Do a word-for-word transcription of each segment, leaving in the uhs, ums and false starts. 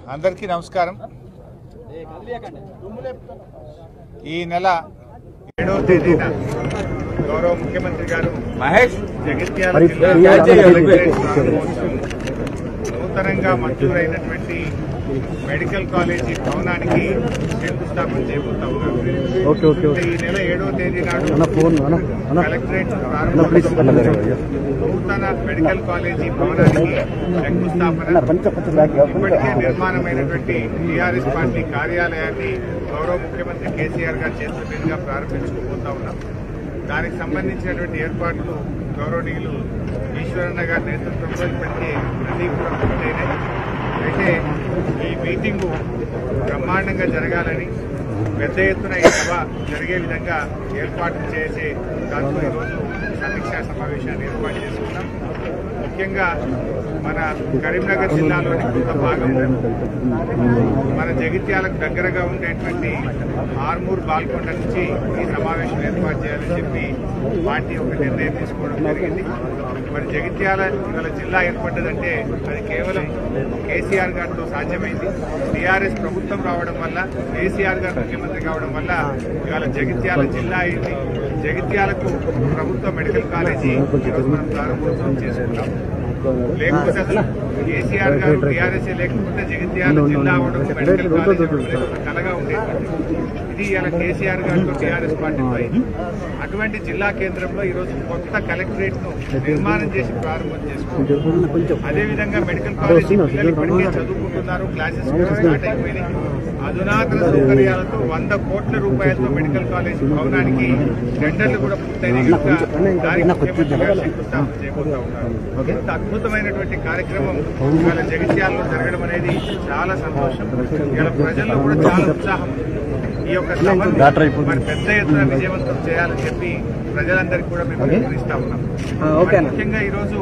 అందరికీ నమస్కారం. ఈ నెల ఏడవ తేదీన గౌరవ ముఖ్యమంత్రి గారు మహేష్ జగిత్యాల నూతనంగా మంజూరైనటువంటి మెడికల్ కాలేజీ భవనానికి శంకుస్థాపన చేయబోతా ఉన్నారు. ఈ నెల ఏడవ తేదీ నాడు కలెక్టరేట్ నూతన మెడికల్ కాలేజీ భవనానికి శంకుస్థాపన, ఇప్పటికే నిర్మాణమైనటువంటి టీఆర్ఎస్ పార్టీ కార్యాలయాన్ని గౌరవ ముఖ్యమంత్రి కేసీఆర్ గారి చేతుల మీదుగా ప్రారంభించుకోబోతా ఉన్నాం. దానికి సంబంధించినటువంటి ఏర్పాట్లు గౌరవనీయులు ఈశ్వరన్న గారి నేతృత్వంలో ఇప్పటికే అన్ని కూడా పూర్తయినాయి. అయితే ఈ మీటింగు బ్రహ్మాండంగా జరగాలని, పెద్ద ఎత్తున ఈ సభ జరిగే విధంగా ఏర్పాటు చేసే దాంట్లో ఈరోజు సమీక్షా సమావేశాన్ని ఏర్పాటు చేసుకున్నాం. ముఖ్యంగా మన కరీంనగర్ జిల్లాలోని కొంత భాగము మన జగిత్యాలకు దగ్గరగా ఉండేటువంటి ఆర్మూర్ బాల్కొండ నుంచి ఈ సమావేశం ఏర్పాటు చేయాలని చెప్పి పార్టీ ఒక నిర్ణయం తీసుకోవడం జరిగింది. మరి జగిత్యాల ఇవాళ జిల్లా ఏర్పడ్డదంటే అది కేవలం కేసీఆర్ గారితో సాధ్యమైంది. టీఆర్ఎస్ ప్రభుత్వం రావడం వల్ల, కేసీఆర్ గారు ముఖ్యమంత్రి కావడం వల్ల ఇవాళ జగిత్యాల జిల్లా అయింది. జగిత్యాలకు ప్రభుత్వ మెడికల్ కాలేజీ ఈరోజు మనం ప్రారంభోత్సవం చేసుకున్నాం. లేకపోతే అసలు కేసీఆర్ గారు టీఆర్ఎస్ లేకపోతే జగిత్యాల జిల్లా అవడం, మెడికల్ కాలేజీ కలగా ఉండేది. ఇది ఇలా కేసీఆర్ గారితో టీఆర్ఎస్ పార్టీతో అయింది. అటువంటి జిల్లా కేంద్రంలో ఈరోజు కొత్త కలెక్టరేట్ ను నిర్మాణం చేసి ప్రారంభం చేసుకుంటాం. అదేవిధంగా మెడికల్ కాలేజీ పిల్లలు ఇప్పటికే చదువుకుంటున్నారు, క్లాసెస్ స్టార్ట్ అయిపోయినాయి. అధునాతన సౌకర్యాలతో వంద కోట్ల రూపాయలతో మెడికల్ కాలేజీ భవనానికి టెండర్లు కూడా పూర్తయినాయి. దానికి ముఖ్యమంత్రి గారు శంకుస్థాపన చేయబోతా ఉన్నారు. ఇంత అద్భుతమైనటువంటి కార్యక్రమం ఇవాళ జగిత్యాలలో జరగడం అనేది చాలా సంతోషం. ఇవాళ ప్రజల్లో కూడా చాలా ఉత్సాహం. ఈ యొక్క సభను మరి పెద్ద ఎత్తున విజయవంతం చేయాలని చెప్పి ప్రజలందరికీ కూడా మేము పిలుపునిస్తా ఉన్నాం. ముఖ్యంగా ఈరోజు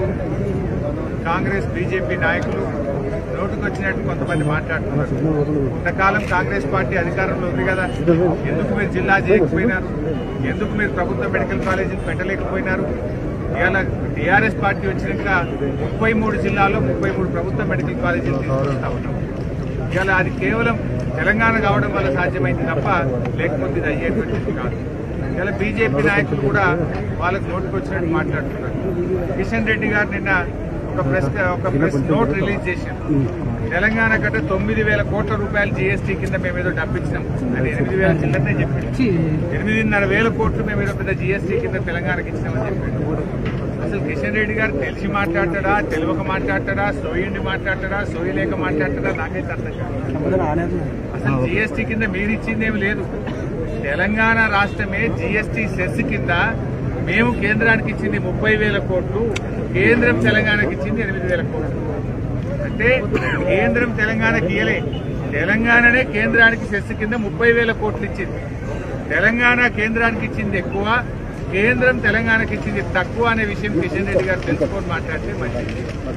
కాంగ్రెస్, బీజేపీ నాయకులు నోటుకొచ్చినట్టు కొంతమంది మాట్లాడుతున్నారు. కొంతకాలం కాంగ్రెస్ పార్టీ అధికారంలో ఉంది కదా, ఎందుకు మీరు జిల్లా చేయకపోయినారు, ఎందుకు మీరు ప్రభుత్వ మెడికల్ కాలేజీలు పెట్టలేకపోయినారు? ఇవాళ టీఆర్ఎస్ పార్టీ వచ్చినాక ముప్పై మూడు జిల్లాల్లో ముప్పై మూడు ప్రభుత్వ మెడికల్ కాలేజీలు తీసుకొస్తా ఉన్నాం. ఇవాళ అది కేవలం తెలంగాణ కావడం వల్ల సాధ్యమైంది తప్ప లేకపోతే ఇది అయ్యేటువంటిది కాదు. ఇలా బీజేపీ నాయకులు కూడా వాళ్ళకు నోటుకొచ్చినట్టు మాట్లాడుతున్నారు. కిషన్ రెడ్డి గారు నిన్న ఒక ప్రెస్ ఒక ప్రెస్ నోట్ రిలీజ్ చేశారు. తెలంగాణ కంటే తొమ్మిది వేల కోట్ల రూపాయలు జీఎస్టీ కింద మేము ఏదో డబ్బిచ్చినాం అని ఎనిమిది వేల చిల్లరనే చెప్పింది. ఎనిమిదిన్నర వేల కోట్లు మేము ఏదో పెద్ద జీఎస్టీ కింద తెలంగాణకి ఇచ్చినామని చెప్పాడు. అసలు కిషన్ రెడ్డి గారు తెలిసి మాట్లాడతాడా, తెలియక మాట్లాడతాడా, సోయిండి మాట్లాడతాడా, సోయి లేక మాట్లాడతాడా నాకైతే అర్థం కాదు. అసలు జీఎస్టీ కింద మీరు ఇచ్చిందేమి లేదు. తెలంగాణ రాష్ట్రమే జీఎస్టీ సెస్ కింద మేము కేంద్రానికి ఇచ్చింది ముప్పై వేల కోట్లు, కేంద్రం తెలంగాణకి ఇచ్చింది ఎనిమిది వేల కోట్లు. అంటే కేంద్రం తెలంగాణకి ఇయ్యలే, తెలంగాణనే కేంద్రానికి సెస్ కింద ముప్పై వేల కోట్లు ఇచ్చింది. తెలంగాణ కేంద్రానికి ఇచ్చింది ఎక్కువ, కేంద్రం తెలంగాణకి ఇచ్చింది తక్కువ అనే విషయం కిషన్ రెడ్డి గారు తెలుసుకొని మాట్లాడితే మంచిది.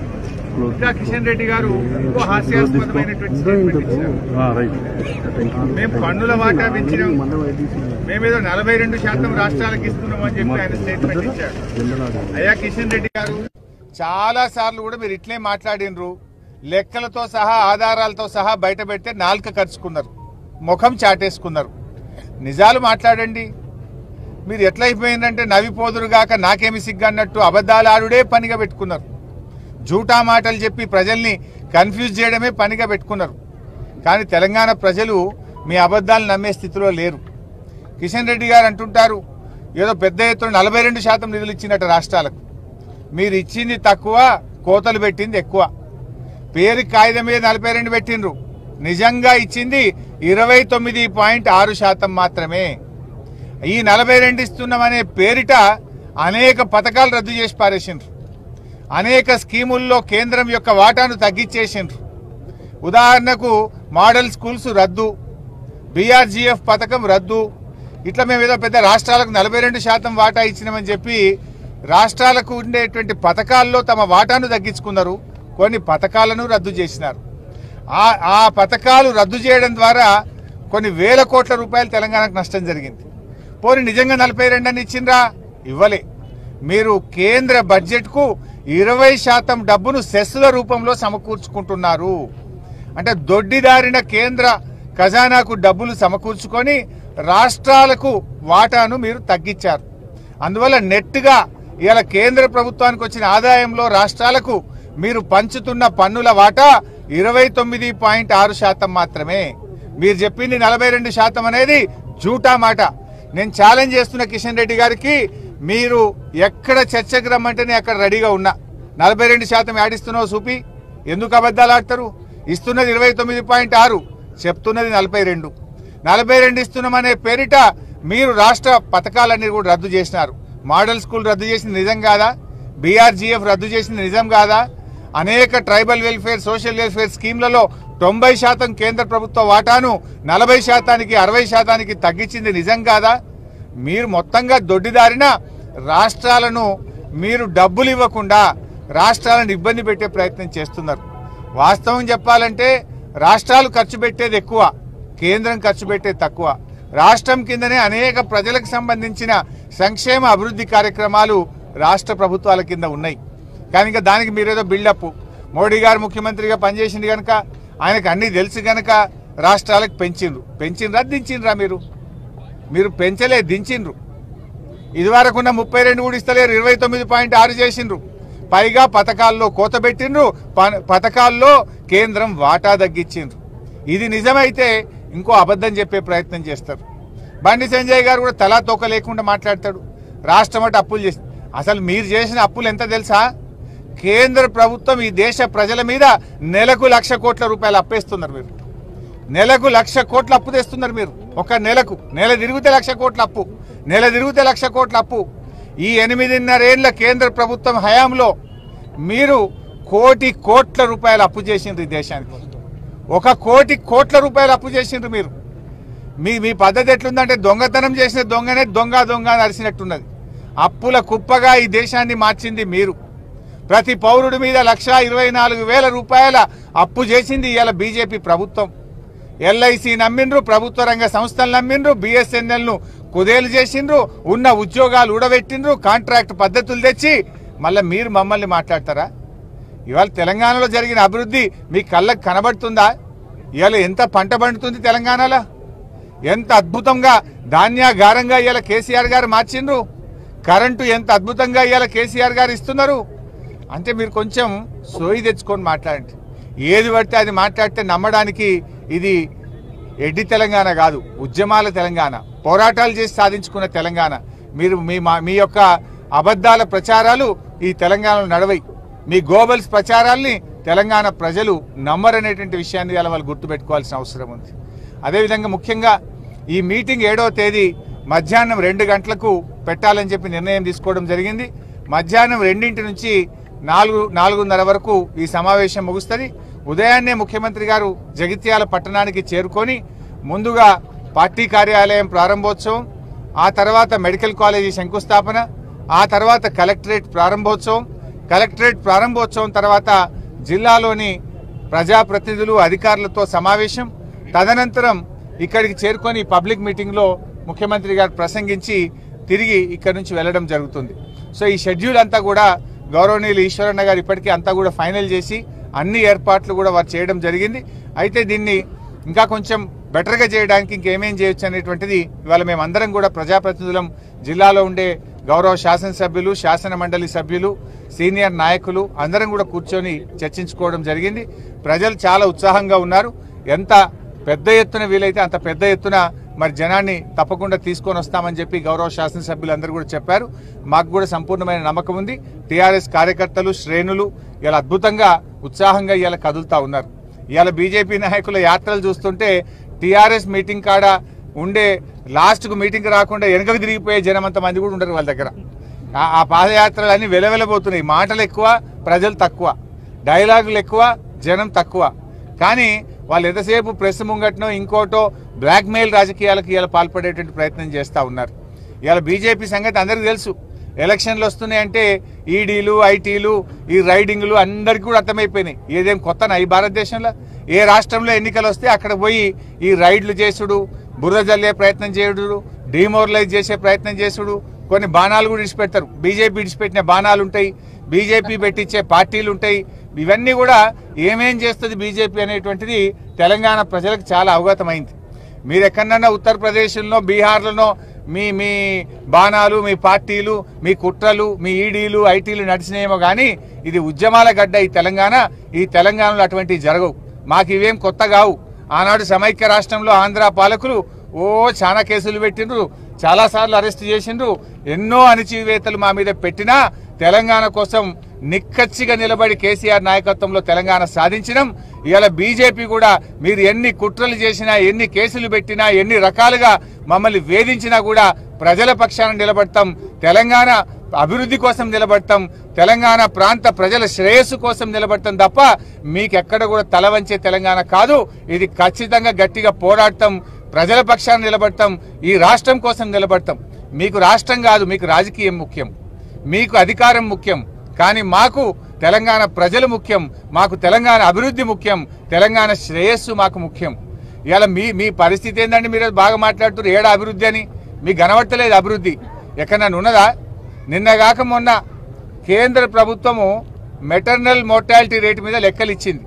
ఇంకా కిషన్ రెడ్డి గారు ఇంకో హాస్యాస్పదమైనటువంటి స్టేట్మెంట్ ఇచ్చినారు. మేము పన్నుల వాటా పెంచినాం, మేమేదో నలభై రెండు శాతం రాష్ట్రాలకు ఇస్తున్నామని చెప్పి ఆయన స్టేట్మెంట్ ఇచ్చారు. అయ్యా కిషన్ రెడ్డి గారు, చాలా సార్లు కూడా మీరు ఇట్లే మాట్లాడినరు. లెక్కలతో సహా ఆధారాలతో సహా బయట పెడితే నాలుక ఖర్చుకున్నారు, ముఖం చాటేసుకున్నారు. నిజాలు మాట్లాడండి. మీరు ఎట్లయిపోయిందంటే నవ్విపోదురుగాక నాకేమి సిగ్గన్నట్టు అబద్ధాలు ఆడుడే పనిగా పెట్టుకున్నారు. జూటా మాటలు చెప్పి ప్రజల్ని కన్ఫ్యూజ్ చేయడమే పనిగా పెట్టుకున్నారు. కానీ తెలంగాణ ప్రజలు మీ అబద్ధాలు నమ్మే స్థితిలో లేరు. కిషన్ రెడ్డి గారు అంటుంటారు ఏదో పెద్ద ఎత్తున నలభై రెండు శాతం నిధులు ఇచ్చినట్టు రాష్ట్రాలకు. మీరు ఇచ్చింది తక్కువ, కోతలు పెట్టింది ఎక్కువ. పేరు కాగితం మీద నలభై రెండు పెట్టిండ్రు, నిజంగా ఇచ్చింది ఇరవై తొమ్మిది పాయింట్ ఆరు శాతం మాత్రమే. ఈ నలభై రెండు ఇస్తున్నామనే పేరిట అనేక పథకాలు రద్దు చేసి పారేసిండ్రు. అనేక స్కీముల్లో కేంద్రం యొక్క వాటాను తగ్గించేసిండ్రు. ఉదాహరణకు మోడల్ స్కూల్స్ రద్దు, బీఆర్జీఎఫ్ పథకం రద్దు. ఇట్లా మేము ఏదో పెద్ద రాష్ట్రాలకు నలభై రెండు శాతం వాటా ఇచ్చినామని చెప్పి రాష్ట్రాలకు ఉండేటువంటి పథకాల్లో తమ వాటాను తగ్గించుకున్నారు. కొన్ని పథకాలను రద్దు చేసినారు. ఆ పథకాలు రద్దు చేయడం ద్వారా కొన్ని వేల కోట్ల రూపాయలు తెలంగాణకు నష్టం జరిగింది. పోనీ నిజంగా నలభై రెండు అని ఇచ్చిండ్రా? ఇవ్వలే. మీరు కేంద్ర బడ్జెట్ కు ఇరవై శాతం డబ్బును సెస్ల రూపంలో సమకూర్చుకుంటున్నారు. అంటే దొడ్డిదారిన కేంద్ర ఖజానాకు డబ్బులు సమకూర్చుకొని రాష్ట్రాలకు వాటాను మీరు తగ్గించారు. అందువల్ల నెట్గా ఇవాళ కేంద్ర ప్రభుత్వానికి వచ్చిన ఆదాయంలో రాష్ట్రాలకు మీరు పంచుతున్న పన్నుల వాటా ఇరవై తొమ్మిది పాయింట్ ఆరు శాతం మాత్రమే. మీరు చెప్పింది నలభై రెండు శాతం అనేది జూటా మాట. నేను ఛాలెంజ్ చేస్తున్న కిషన్ రెడ్డి గారికి, మీరు ఎక్కడ చర్చకు రమ్మంటేనే అక్కడ రెడీగా ఉన్నా. నలభై రెండు శాతం యాడిస్తున్నావు చూపి, ఎందుకు అబద్ధాలు ఆడతారు? ఇస్తున్నది ఇరవై తొమ్మిది పాయింట్ ఆరు, చెప్తున్నది నలభై రెండు. నలభై రెండు ఇస్తున్నామనే పేరిట మీరు రాష్ట్ర పథకాలన్నీ కూడా రద్దు చేసినారు. మోడల్ స్కూల్ రద్దు చేసింది నిజం కాదా? బీఆర్జీఎఫ్ రద్దు చేసింది నిజం కాదా? అనేక ట్రైబల్ వెల్ఫేర్, సోషల్ వెల్ఫేర్ స్కీమ్లలో తొంభై శాతం కేంద్ర ప్రభుత్వ వాటాను నలభై శాతానికి అరవై శాతానికి తగ్గించింది నిజం కాదా? మీరు మొత్తంగా దొడ్డిదారిన రాష్ట్రాలను మీరు డబ్బులు ఇవ్వకుండా రాష్ట్రాలను ఇబ్బంది పెట్టే ప్రయత్నం చేస్తున్నారు. వాస్తవం చెప్పాలంటే రాష్ట్రాలు ఖర్చు పెట్టేది ఎక్కువ, కేంద్రం ఖర్చు పెట్టేది తక్కువ. రాష్ట్రం కిందనే అనేక ప్రజలకు సంబంధించిన సంక్షేమ అభివృద్ధి కార్యక్రమాలు రాష్ట్ర ప్రభుత్వాల కింద ఉన్నాయి. కానీ ఇంకా దానికి మీరేదో బిల్డప్, మోడీ గారు ముఖ్యమంత్రిగా పనిచేసింది కనుక ఆయనకు అన్ని తెలుసు కనుక రాష్ట్రాలకు పెంచిండ్రు. పెంచిండ్రా దించిండ్రా? మీరు మీరు పెంచలే, దించిండ్రు. ఇదివరకున్న ముప్పై రెండు కూడా ఇస్తలేరు, ఇరవై తొమ్మిది పాయింట్ ఆరు చేసిండ్రు. పైగా పథకాల్లో కోత పెట్టిండ్రు, పథకాల్లో కేంద్రం వాటా తగ్గించిండ్రు. ఇది నిజమైతే ఇంకో అబద్ధం చెప్పే ప్రయత్నం చేస్తారు. బండి సంజయ్ గారు కూడా తలా తోక లేకుండా మాట్లాడతాడు. రాష్ట్రం అంటే అప్పులు చేసి, అసలు మీరు చేసిన అప్పులు ఎంత తెలుసా? కేంద్ర ప్రభుత్వం ఈ దేశ ప్రజల మీద నెలకు లక్ష కోట్ల రూపాయలు అప్పేస్తున్నారు. మీరు నెలకు లక్ష కోట్ల అప్పు తెస్తున్నారు. మీరు ఒక నెలకు, నెల తిరిగితే లక్ష కోట్ల అప్పు, నెల తిరిగితే లక్ష కోట్ల అప్పు. ఈ ఎనిమిదిన్నరేళ్ల కేంద్ర ప్రభుత్వం హయాంలో మీరు కోటి కోట్ల రూపాయలు అప్పు చేసిండ్రు ఈ దేశానికి. ఒక కోటి కోట్ల రూపాయలు అప్పు చేసిండ్రు మీరు. మీ మీ పద్ధతి ఎట్లుందంటే దొంగతనం చేసిన దొంగనే దొంగ దొంగ నరిసినట్టున్నది. అప్పుల కుప్పగా ఈ దేశాన్ని మార్చింది మీరు. ప్రతి పౌరుడి మీద లక్ష ఇరవై నాలుగు వేల రూపాయల అప్పు చేసింది ఇవాళ బీజేపీ ప్రభుత్వం. ఎల్ఐసి నమ్మిండ్రు, ప్రభుత్వ రంగ సంస్థలు నమ్మిండ్రు, బిఎస్ఎన్ఎల్ ను కుదేలు చేసిండ్రు, ఉన్న ఉద్యోగాలు ఊడబెట్టిండ్రు, కాంట్రాక్ట్ పద్ధతులు తెచ్చి మళ్ళీ మీరు మమ్మల్ని మాట్లాడతారా? ఇవాళ తెలంగాణలో జరిగిన అభివృద్ధి మీ కళ్ళకు కనబడుతుందా? ఇవాళ ఎంత పంట పండుతుంది తెలంగాణలో, ఎంత అద్భుతంగా ధాన్యాగారంగా ఇవాళ కేసీఆర్ గారు మార్చిండ్రు, కరెంటు ఎంత అద్భుతంగా ఇవాళ కేసీఆర్ గారు ఇస్తున్నారు. అంటే మీరు కొంచెం సోయి తెచ్చుకొని మాట్లాడండి. ఏది పడితే అది మాట్లాడితే నమ్మడానికి ఇది ఎడ్డి తెలంగాణ కాదు, ఉద్యమాల తెలంగాణ, పోరాటాలు చేసి సాధించుకున్న తెలంగాణ. మీరు మీ మీ యొక్క అబద్ధాల ప్రచారాలు ఈ తెలంగాణలో నడవై, మీ గోబల్స్ ప్రచారాల్ని తెలంగాణ ప్రజలు నమ్మరనేటువంటి విషయాన్ని ఇలా వాళ్ళు గుర్తుపెట్టుకోవాల్సిన అవసరం ఉంది. అదేవిధంగా ముఖ్యంగా ఈ మీటింగ్ ఏడవ తేదీ మధ్యాహ్నం రెండు గంటలకు పెట్టాలని చెప్పి నిర్ణయం తీసుకోవడం జరిగింది. మధ్యాహ్నం రెండింటి నుంచి నాలుగు నాలుగున్నర వరకు ఈ సమావేశం ముగుస్తుంది. ఉదయాన్నే ముఖ్యమంత్రి గారు జగిత్యాల పట్టణానికి చేరుకొని ముందుగా పార్టీ కార్యాలయం ప్రారంభోత్సవం, ఆ తర్వాత మెడికల్ కాలేజీ శంకుస్థాపన, ఆ తర్వాత కలెక్టరేట్ ప్రారంభోత్సవం, కలెక్టరేట్ ప్రారంభోత్సవం తర్వాత జిల్లాలోని ప్రజాప్రతినిధులు అధికారులతో సమావేశం, తదనంతరం ఇక్కడికి చేరుకొని పబ్లిక్ మీటింగ్లో ముఖ్యమంత్రి గారు ప్రసంగించి తిరిగి ఇక్కడి నుంచి వెళ్లడం జరుగుతుంది. సో ఈ షెడ్యూల్ అంతా కూడా గౌరవనీయులు ఈశ్వరన్న గారు ఇప్పటికీ అంతా కూడా ఫైనల్ చేసి అన్ని ఏర్పాట్లు కూడా వారు చేయడం జరిగింది. అయితే దీన్ని ఇంకా కొంచెం బెటర్గా చేయడానికి ఇంకేమేం చేయొచ్చు అనేటువంటిది ఇవాళ మేమందరం కూడా ప్రజాప్రతినిధులం, జిల్లాలో ఉండే గౌరవ శాసనసభ్యులు, శాసన మండలి సభ్యులు, సీనియర్ నాయకులు అందరం కూడా కూర్చొని చర్చించుకోవడం జరిగింది. ప్రజలు చాలా ఉత్సాహంగా ఉన్నారు. ఎంత పెద్ద ఎత్తున వీలైతే అంత పెద్ద ఎత్తున మరి జనాన్ని తప్పకుండా తీసుకొని వస్తామని చెప్పి గౌరవ శాసనసభ్యులందరూ కూడా చెప్పారు. మాకు కూడా సంపూర్ణమైన నమ్మకం ఉంది. టీఆర్ఎస్ కార్యకర్తలు, శ్రేణులు ఇలా అద్భుతంగా ఉత్సాహంగా ఇలా కదులుతా ఉన్నారు. ఇవాళ బీజేపీ నాయకుల యాత్రలు చూస్తుంటే టీఆర్ఎస్ మీటింగ్ కాడ ఉండే లాస్ట్కు మీటింగ్ రాకుండా వెనుకకు తిరిగిపోయే జనం అంత మంది కూడా ఉండరు వాళ్ళ దగ్గర. ఆ పాదయాత్రలు అన్ని వెలవెలబోతున్నాయి. మాటలు ఎక్కువ, ప్రజలు తక్కువ, డైలాగులు ఎక్కువ, జనం తక్కువ. కానీ వాళ్ళు ఎంతసేపు ప్రెస్ ముంగట్నో ఇంకోటో బ్లాక్మెయిల్ రాజకీయాలకు ఇలా పాల్పడేటువంటి ప్రయత్నం చేస్తూ ఉన్నారు. ఇవాళ బీజేపీ సంగతి అందరికీ తెలుసు. ఎలక్షన్లు వస్తున్నాయంటే ఈడీలు, ఐటీలు, ఈ రైడింగ్లు అందరికీ కూడా అర్థమైపోయినాయి. ఏదేం కొత్తనా ఈ భారతదేశంలో? ఏ రాష్ట్రంలో ఎన్నికలు వస్తే అక్కడ పోయి ఈ రైడ్లు చేసుడు, బురద జల్లే ప్రయత్నం చేయుడు, డిమోరలైజ్ చేసే ప్రయత్నం చేసుడు, కొన్ని బాణాలు కూడా ఇడిచిపెడతారు. బీజేపీ ఇడిచిపెట్టిన బాణాలు ఉంటాయి, బీజేపీ పెట్టించే పార్టీలు ఉంటాయి, ఇవన్నీ కూడా ఏమేం చేస్తుంది బీజేపీ అనేటువంటిది తెలంగాణ ప్రజలకు చాలా అవగతమైంది. మీరు ఎక్కడన్నా ఉత్తరప్రదేశ్లో బీహార్లలో మీ మీ బాణాలు, మీ పార్టీలు, మీ కుట్రలు, మీ ఈడీలు, ఐటీలు నడిచినేమో కానీ ఇది ఉద్యమాల గడ్డ ఈ తెలంగాణ. ఈ తెలంగాణలో అటువంటివి జరగవు. మాకు ఇవేం కొత్త కావు. ఆనాడు సమైక్య రాష్ట్రంలో ఆంధ్ర పాలకులు ఓ చాలా కేసులు పెట్టిండ్రు, చాలాసార్లు అరెస్ట్ చేసిండ్రు, ఎన్నో అణచివేతలు మా మీద పెట్టినా తెలంగాణ కోసం నిక్కచ్చిగా నిలబడి కేసీఆర్ నాయకత్వంలో తెలంగాణ సాధించడం. ఇవాళ బీజేపీ కూడా మీరు ఎన్ని కుట్రలు చేసినా, ఎన్ని కేసులు పెట్టినా, ఎన్ని రకాలుగా మమ్మల్ని వేధించినా కూడా ప్రజల పక్షాన నిలబడతాం, తెలంగాణ అభివృద్ధి కోసం నిలబడతాం, తెలంగాణ ప్రాంత ప్రజల శ్రేయస్సు కోసం నిలబడతాం తప్ప మీకెక్కడ కూడా తల వంచే తెలంగాణ కాదు. ఇది ఖచ్చితంగా గట్టిగా పోరాడతాం, ప్రజల పక్షాన నిలబడతాం, ఈ రాష్ట్రం కోసం నిలబడతాం. మీకు రాష్ట్రం కాదు, మీకు రాజకీయం ముఖ్యం, మీకు అధికారం ముఖ్యం, కానీ మాకు తెలంగాణ ప్రజలు ముఖ్యం, మాకు తెలంగాణ అభివృద్ధి ముఖ్యం, తెలంగాణ శ్రేయస్సు మాకు ముఖ్యం. ఇవాళ మీ మీ పరిస్థితి ఏంటంటే మీరు బాగా మాట్లాడుతున్నారు ఏడా అభివృద్ధి అని. మీకు కనబడతలేదు అభివృద్ధి ఎక్కడన్నా ఉన్నదా? నిన్నగాక మొన్న కేంద్ర ప్రభుత్వము మెటర్నల్ మోర్టాలిటీ రేటు మీద లెక్కలు ఇచ్చింది.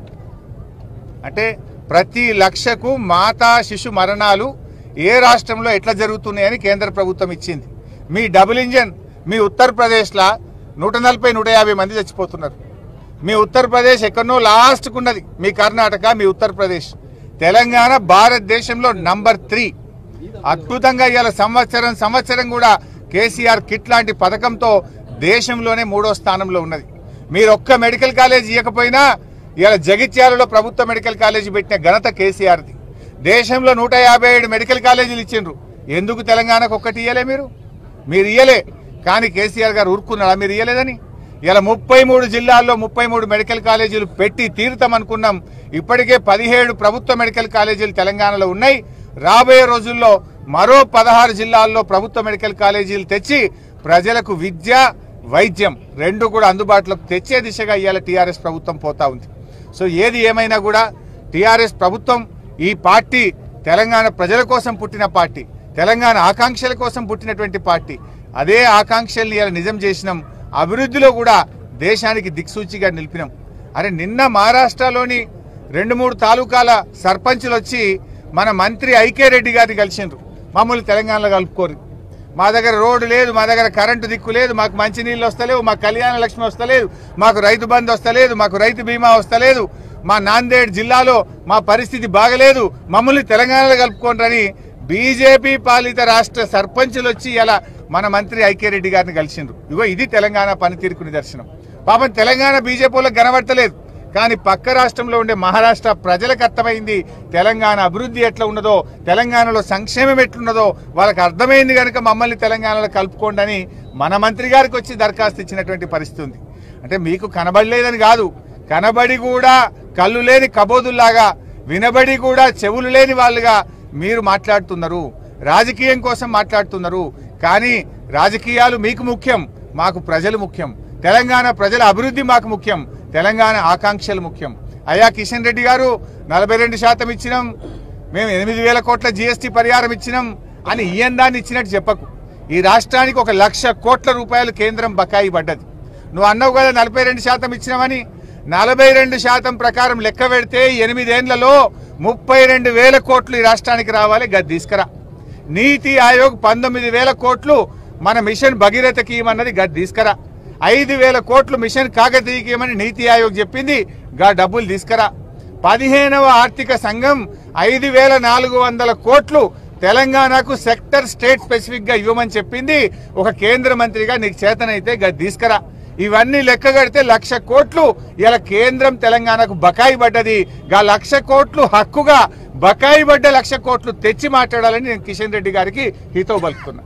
అంటే ప్రతి లక్షకు మాతా శిశు మరణాలు ఏ రాష్ట్రంలో ఎట్లా జరుగుతున్నాయని కేంద్ర ప్రభుత్వం ఇచ్చింది. మీ డబుల్ ఇంజన్ మీ ఉత్తరప్రదేశ్లో నూట నలభై నూట యాభై మంది చచ్చిపోతున్నారు. మీ ఉత్తరప్రదేశ్ ఎక్కడో లాస్ట్కు ఉన్నది, మీ కర్ణాటక, మీ ఉత్తరప్రదేశ్. తెలంగాణ భారతదేశంలో నంబర్ త్రీ. అద్భుతంగా ఇవాళ సంవత్సరం సంవత్సరం కూడా కేసీఆర్ కిట్ లాంటి పథకంతో దేశంలోనే మూడో స్థానంలో ఉన్నది. మీరు ఒక్క మెడికల్ కాలేజ్ ఇవ్వకపోయినా ఇవాళ జగిత్యాలలో ప్రభుత్వ మెడికల్ కాలేజీ పెట్టిన ఘనత కేసీఆర్ది. దేశంలో నూట యాభై ఏడు మెడికల్ కాలేజీలు ఇచ్చిండ్రు. ఎందుకు తెలంగాణకు ఒక్కటి ఇయ్యలే? మీరు మీరు ఇయ్యలే, కానీ కేసీఆర్ గారు ఊరుకున్నాడా మీరు ఇయ్యలేదని? ఇలా ముప్పై మూడు జిల్లాల్లో ముప్పై మూడు మెడికల్ కాలేజీలు పెట్టి తీరుతామనుకున్నాం. ఇప్పటికే పదిహేడు ప్రభుత్వ మెడికల్ కాలేజీలు తెలంగాణలో ఉన్నాయి. రాబోయే రోజుల్లో మరో పదహారు జిల్లాల్లో ప్రభుత్వ మెడికల్ కాలేజీలు తెచ్చి ప్రజలకు విద్య, వైద్యం రెండు కూడా అందుబాటులోకి తెచ్చే దిశగా ఇవాళ టీఆర్ఎస్ ప్రభుత్వం పోతా ఉంది. సో ఏది ఏమైనా కూడా టీఆర్ఎస్ ప్రభుత్వం, ఈ పార్టీ తెలంగాణ ప్రజల కోసం పుట్టిన పార్టీ, తెలంగాణ ఆకాంక్షల కోసం పుట్టినటువంటి పార్టీ. అదే ఆకాంక్షల్ని ఇలా నిజం చేసినాం. అభివృద్ధిలో కూడా దేశానికి దిక్సూచిగా నిలిపినాం. అరే నిన్న మహారాష్ట్రలోని రెండు మూడు తాలూకాల సర్పంచులు వచ్చి మన మంత్రి ఐకే రెడ్డి గారిని కలిసిండ్రు. మమ్మల్ని తెలంగాణలో కలుపుకోరు, మా దగ్గర రోడ్డు లేదు, మా దగ్గర కరెంటు దిక్కు లేదు, మాకు మంచినీళ్ళు వస్తలేవు, మాకు కళ్యాణ లక్ష్మి వస్తలేదు, మాకు రైతు బంధు వస్తలేదు, మాకు రైతు బీమా వస్తలేదు, మా నాందేడ్ జిల్లాలో మా పరిస్థితి బాగలేదు, మమ్మల్ని తెలంగాణలో కలుపుకోండి బీజేపీ పాలిత రాష్ట్ర సర్పంచులు వచ్చి ఇలా మన మంత్రి ఐకే రెడ్డి గారిని కలిసిండ్రు. ఇగో ఇది తెలంగాణ పనితీరుకు నిదర్శనం. పాపం తెలంగాణ బీజేపీలకు కనబడతలేదు, కానీ పక్క రాష్ట్రంలో ఉండే మహారాష్ట్ర ప్రజలకు అర్థమైంది తెలంగాణ అభివృద్ధి ఎట్లా ఉన్నదో, తెలంగాణలో సంక్షేమం ఎట్లున్నదో వాళ్ళకి అర్థమైంది కనుక మమ్మల్ని తెలంగాణలో కలుపుకోండి అని మన మంత్రి గారికి వచ్చి దరఖాస్తు ఇచ్చినటువంటి పరిస్థితి ఉంది. అంటే మీకు కనబడలేదని కాదు, కనబడి కూడా కళ్ళు లేని కబోదుల్లాగా, వినబడి కూడా చెవులు లేని వాళ్ళుగా మీరు మాట్లాడుతున్నారు, రాజకీయం కోసం మాట్లాడుతున్నారు. కానీ రాజకీయాలు మీకు ముఖ్యం, మాకు ప్రజలు ముఖ్యం, తెలంగాణ ప్రజల అభివృద్ధి మాకు ముఖ్యం, తెలంగాణ ఆకాంక్షలు ముఖ్యం. అయ్యా కిషన్ రెడ్డి గారు నలభై రెండు శాతం ఇచ్చినాం, మేము ఎనిమిది వేల కోట్ల జీఎస్టీ పరిహారం ఇచ్చినాం అని ఈయన దాన్ని ఇచ్చినట్టు చెప్పకు. ఈ రాష్ట్రానికి ఒక లక్ష కోట్ల రూపాయలు కేంద్రం బకాయి పడ్డది. నువ్వు అన్నావు కదా నలభై రెండు శాతం ఇచ్చినామని. నలభై రెండు శాతం ప్రకారం లెక్క పెడితే ఎనిమిదేళ్లలో ముప్పై రెండు వేల కోట్లు ఈ రాష్ట్రానికి రావాలి. గది తీసుకురా. నీతి ఆయోగ్ పంతొమ్మిది వేల కోట్లు మన మిషన్ భగీరథకి ఇవ్వమన్నది, గది తీసుకురా. ఐదు వేల కోట్లు మిషన్ కాకతీయకి ఇవ్వమని నీతి ఆయోగ్ చెప్పింది, గా డబ్బులు తీసుకురా. పదిహేనవ ఆర్థిక సంఘం ఐదు వేల నాలుగు వందల కోట్లు తెలంగాణకు సెక్టర్ స్టేట్ స్పెసిఫిక్ గా ఇవ్వమని చెప్పింది. ఒక కేంద్ర మంత్రిగా నీకు చేతనైతే గది తీసుకురా. ఇవన్నీ లెక్క కడితే లక్ష కోట్లు ఇలా కేంద్రం తెలంగాణకు బకాయి పడ్డది. గా లక్ష కోట్లు హక్కుగా బకాయి పడ్డ లక్ష కోట్లు తెచ్చి మాట్లాడాలని నేను కిషన్ రెడ్డి గారికి హితవు పలుకుతున్నా.